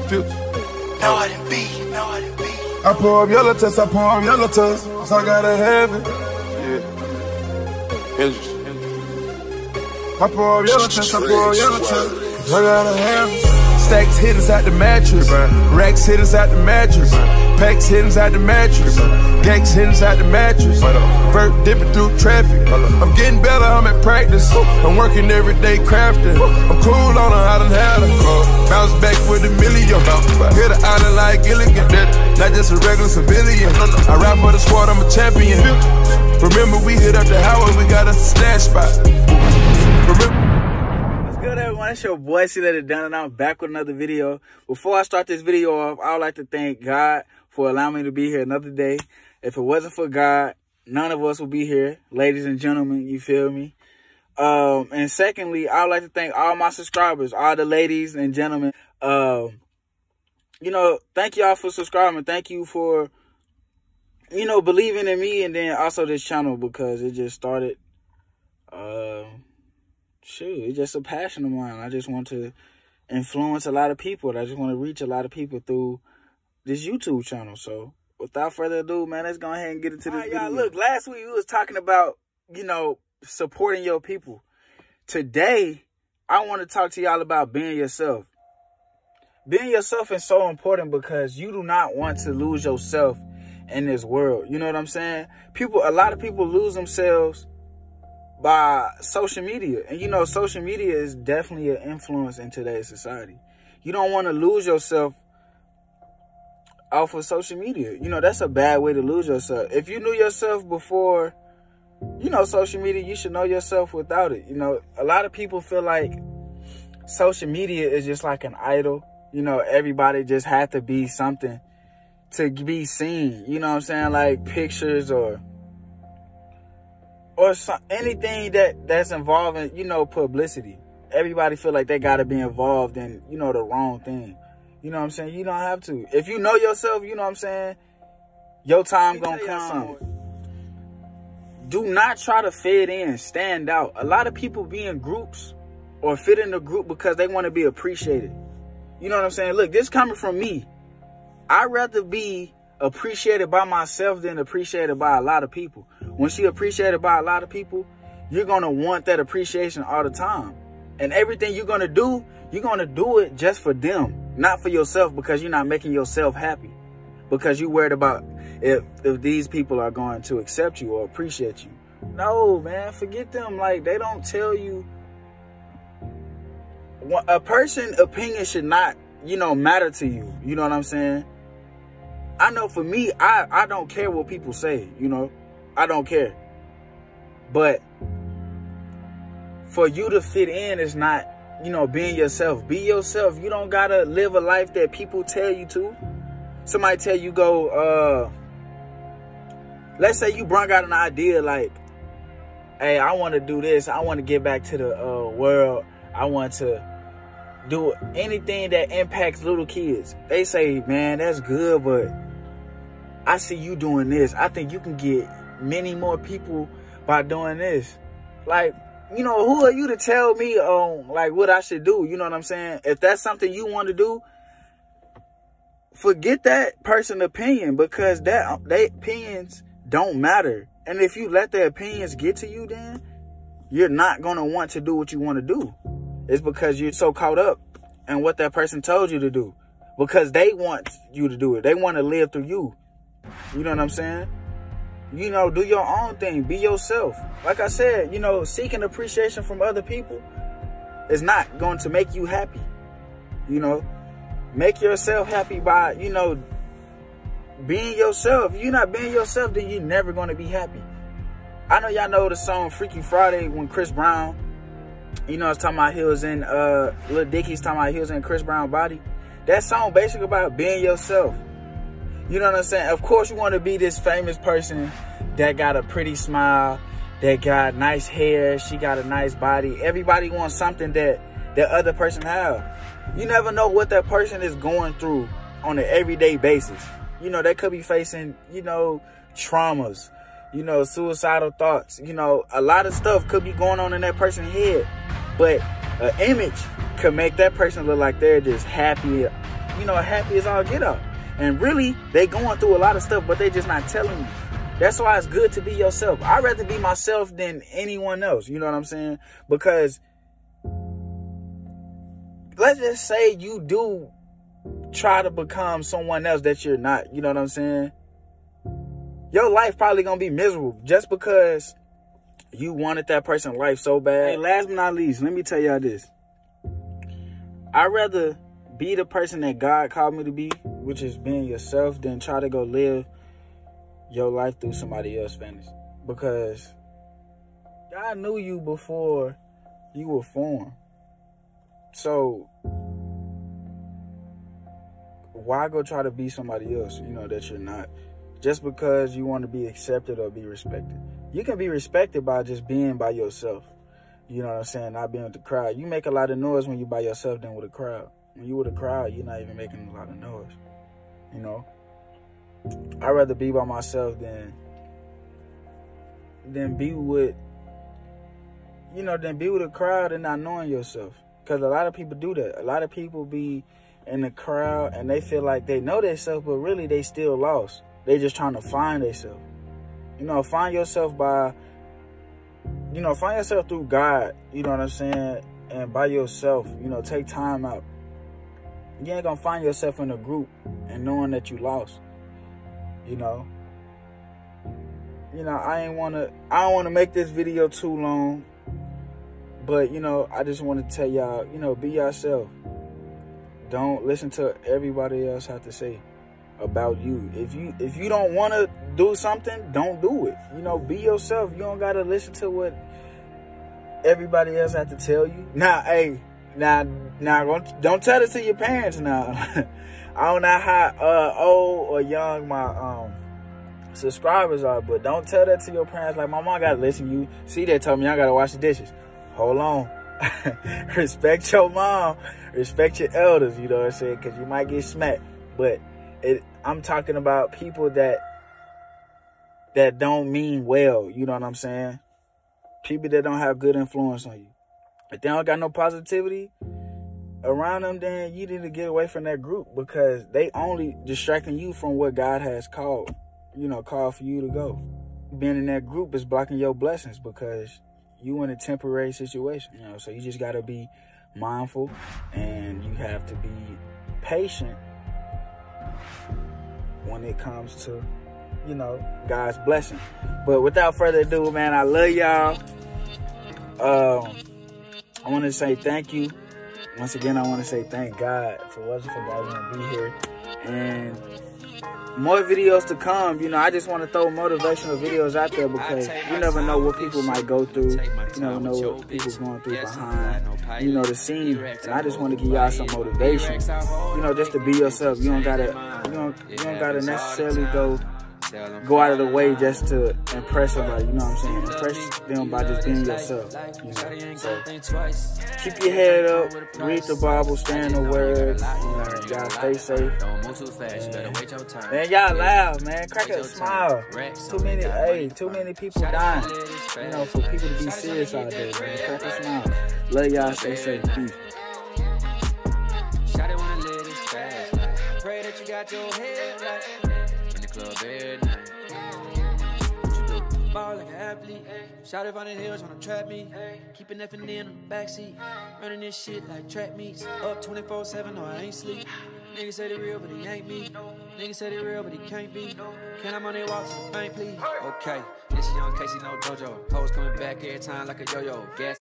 filter. I pour up yellow test, I pour up yellow test, so I gotta have it. Yeah. I pour up yellow test, I pour up yellow test, so I gotta have it. Stacks hit inside the mattress, racks hit inside the mattress, packs hit inside the mattress, gangs hit inside the mattress, vert dipping through traffic. I'm getting better, I'm at practice, I'm working every day crafting. I'm cool on her, I done had her. Bounce back with a million, hit the island like Gilligan, not just a regular civilian. I rap for the squad, I'm a champion. Remember we hit up the Howard, we got a stash spot. Good everyone, it's your boy CJtheDon and I'm back with another video. Before I start this video off, I would like to thank God for allowing me to be here another day. If it wasn't for God, none of us would be here, ladies and gentlemen, you feel me? And secondly, I would like to thank all my subscribers, all the ladies and gentlemen. You know, thank y'all for subscribing. Thank you for, you know, believing in me and then also this channel because it just started, it's just a passion of mine. I just want to influence a lot of people. I just want to reach a lot of people through this YouTube channel. So without further ado, man, let's go ahead and get into this video. Y'all, look, last week we was talking about, you know, supporting your people. Today, I want to talk to y'all about being yourself. Being yourself is so important because you do not want to lose yourself in this world. You know what I'm saying? A lot of people lose themselves by social media. And you know, social media is definitely an influence in today's society. You don't want to lose yourself off of social media. You know, that's a bad way to lose yourself. If you knew yourself before, you know, social media, you should know yourself without it. You know, a lot of people feel like social media is just like an idol. You know, everybody just had to be something to be seen. You know what I'm saying? Like pictures or anything that's involving, you know, publicity. Everybody feel like they got to be involved in, you know, the wrong thing. You know what I'm saying? You don't have to. If you know yourself, you know what I'm saying, your time gonna come. Do not try to fit in, stand out. A lot of people be in groups or fit in the group because they want to be appreciated. You know what I'm saying? Look, this coming from me. I'd rather be appreciated by myself than appreciated by a lot of people. Once you're appreciated by a lot of people, you're going to want that appreciation all the time. And everything you're going to do it just for them, not for yourself, because you're not making yourself happy. Because you're worried about if these people are going to accept you or appreciate you. No, man, forget them. Like, they don't tell you. A person's opinion should not, you know, matter to you. You know what I'm saying? I know for me, I don't care what people say, you know. I don't care. But for you to fit in is not, you know, being yourself. Be yourself. You don't got to live a life that people tell you to. Somebody tell you go, let's say you brought out an idea like, hey, I want to do this. I want to get back to the world. I want to do anything that impacts little kids. They say, man, that's good, but I see you doing this. I think you can get many more people by doing this. Like, you know, who are you to tell me like what I should do? You know what I'm saying? If that's something you want to do, forget that person's opinion, because their opinions don't matter. And if you let their opinions get to you, then you're not going to want to do what you want to do. It's because you're so caught up in what that person told you to do, because they want you to do it. They want to live through you. You know what I'm saying? You know, do your own thing. Be yourself. Like I said, you know, seeking appreciation from other people is not going to make you happy. You know, make yourself happy by, you know, being yourself. If you're not being yourself, then you're never going to be happy. I know y'all know the song Freaky Friday when Chris Brown, you know, it's talking about he was in, Lil Dicky's talking about he was in Chris Brown's body. That song basically about being yourself. You know what I'm saying? Of course, you want to be this famous person that got a pretty smile, that got nice hair, she got a nice body. Everybody wants something that the other person have. You never know what that person is going through on an everyday basis. You know, they could be facing, you know, traumas, you know, suicidal thoughts. You know, a lot of stuff could be going on in that person's head. But an image could make that person look like they're just happy, you know, happy as all get up. And really, they going through a lot of stuff, but they just not telling you. That's why it's good to be yourself. I'd rather be myself than anyone else. You know what I'm saying? Because let's just say you do try to become someone else that you're not. You know what I'm saying? Your life probably gonna be miserable just because you wanted that person's life so bad. Hey, last but not least, let me tell y'all this. I'd rather be the person that God called me to be, which is being yourself, than try to go live your life through somebody else's fantasy. Because God knew you before you were formed. So why go try to be somebody else, you know, that you're not? Just because you want to be accepted or be respected. You can be respected by just being by yourself. You know what I'm saying? Not being with the crowd. You make a lot of noise when you're by yourself than with a crowd. When you're with a crowd, you're not even making a lot of noise. You know? I'd rather be by myself than be with, you know, than be with a crowd and not knowing yourself. Because a lot of people do that. A lot of people be in the crowd and they feel like they know themselves, but really they still lost. They just trying to find themselves. You know, find yourself by, you know, find yourself through God. You know what I'm saying? And by yourself, you know, take time out. You ain't gonna find yourself in a group and knowing that you lost. You know, I don't want to make this video too long, but, you know, I just want to tell y'all, you know, be yourself. Don't listen to everybody else have to say about you. If you don't want to do something, don't do it. You know, be yourself. You don't got to listen to what everybody else have to tell you. Now, hey, now, don't tell it to your parents now. I don't know how old or young my subscribers are, but don't tell that to your parents. Like, my mom gotta listen to you. See, they told me I gotta wash the dishes. Hold on. Respect your mom. Respect your elders, you know what I'm saying? Because you might get smacked. But I'm talking about people that don't mean well, you know what I'm saying? People that don't have good influence on you. If they don't got no positivity around them, then you need to get away from that group, because they only distracting you from what God has called for you to go. Being in that group is blocking your blessings because you in a temporary situation, you know. So you just got to be mindful, and you have to be patient when it comes to, you know, God's blessing. But without further ado, man, I love y'all. I want to say thank you. Once again, I want to say thank God for wasn't for guys going to be here. And more videos to come. You know, I just want to throw motivational videos out there because you never know what people might go through. You never know what people's going through behind, you know, the scene. And I just want to give y'all some motivation. You know, just to be yourself. You don't gotta necessarily go out of the way just to impress somebody, you know what I'm saying? Impress them by just being yourself, you know? So keep your head up, read the Bible, stay in the Word, y'all stay safe. Man, y'all loud, man. Crack a smile. Too many people dying, you know, for people to be serious out there, man. Crack a smile. Love y'all, stay safe. Peace. Pray that you got your head right. Club every night. What you do? Ball like an athlete. Shout it on the hills, wanna trap me. Keeping that in the backseat. Running this shit like track meets. Up 24/7, no, I ain't sleep. Niggas say they real, but he ain't me. Niggas say they real, but he can't be. Can I money walk to the bank, please? Okay, this young Casey, no JoJo. Hoes coming back every time like a yo-yo. Gas.